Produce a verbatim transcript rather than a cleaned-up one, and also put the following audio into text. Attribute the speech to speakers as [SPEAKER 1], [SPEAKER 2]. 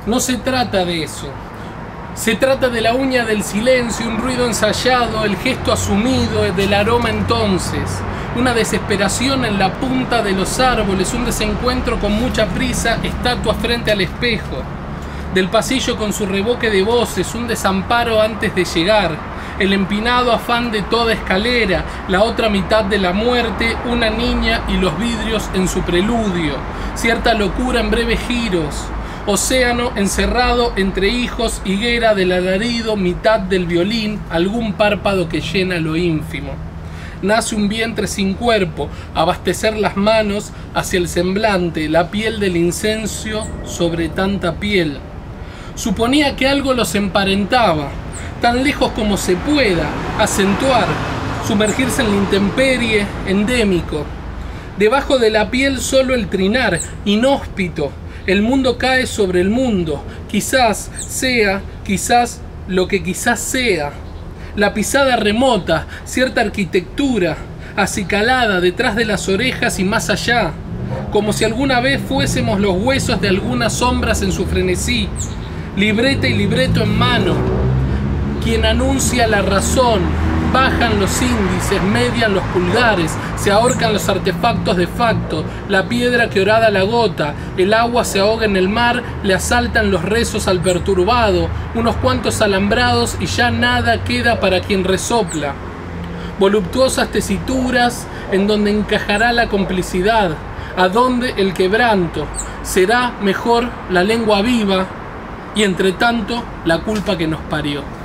[SPEAKER 1] No se trata de eso. Se trata de la uña del silencio, un ruido ensayado, el gesto asumido, del aroma entonces. Una desesperación en la punta de los árboles, un desencuentro con mucha prisa, estatua frente al espejo. Del pasillo con su revoque de voces, un desamparo antes de llegar. El empinado afán de toda escalera, la otra mitad de la muerte, una niña y los vidrios en su preludio. Cierta locura en breves giros. Océano encerrado entre hijos, higuera del alarido, mitad del violín, algún párpado que llena lo ínfimo. Nace un vientre sin cuerpo, abastecer las manos hacia el semblante, la piel del incenso sobre tanta piel. Suponía que algo los emparentaba, tan lejos como se pueda, acentuar, sumergirse en la intemperie, endémico. Debajo de la piel solo el trinar, inhóspito. El mundo cae sobre el mundo, quizás sea, quizás lo que quizás sea. La pisada remota, cierta arquitectura, acicalada detrás de las orejas y más allá, como si alguna vez fuésemos los huesos de algunas sombras en su frenesí. Libreta y libreto en mano, quien anuncia la razón. Bajan los índices, median los pulgares, se ahorcan los artefactos de facto, la piedra que horada la gota, el agua se ahoga en el mar, le asaltan los rezos al perturbado, unos cuantos alambrados y ya nada queda para quien resopla. Voluptuosas tesituras en donde encajará la complicidad, a donde el quebranto, será mejor la lengua viva y entre tanto la culpa que nos parió.